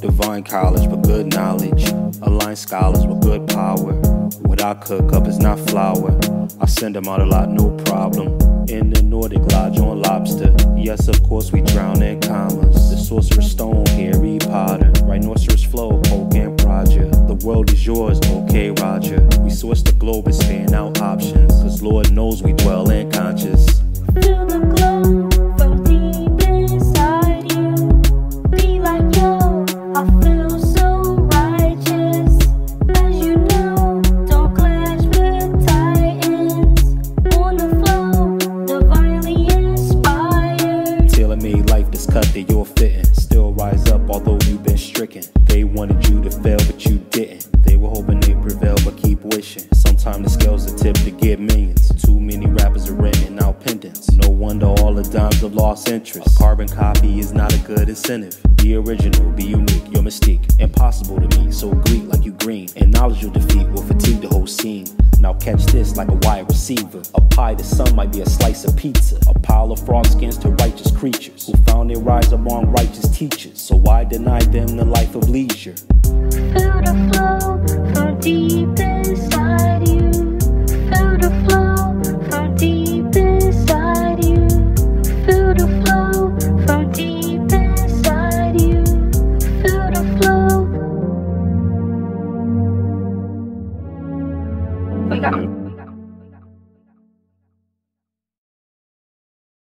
Divine college for good knowledge. Aligned scholars with good power. What I cook up is not flour. I send them out a lot, no problem. In the Nordic lodge on lobster. Yes, of course we drown in commas. The Sorcerer's Stone, Harry Potter. Rhinoceros flow, Poke and Roger. The world is yours, okay Roger. We source the globe and span out options. Cause Lord knows we dwell in conscious. Feel the glow from deep inside you. Be like yo, I feel so righteous. As you know, don't clash with titans. On the flow, divinely inspired. Tailor-made life that's cut that you're fitting. Still rise up although you've been stricken. They wanted you to fail but you didn't. They were hoping they prevail but keep wishing. Sometimes the scales are tipped to get millions. Too many rappers are renting out pendants. No wonder all the dimes have lost interest. A carbon copy is not a good incentive. Be original, be unique, your mystique. Impossible to me, so greet like you green. And knowledge your defeat will fatigue the whole scene. Now catch this like a wide receiver. A pie to some might be a slice of pizza. A pile of frog skins to righteous creatures who found their rise among righteous teachers. So why deny them the life of leisure? Feel the flow from deep inside.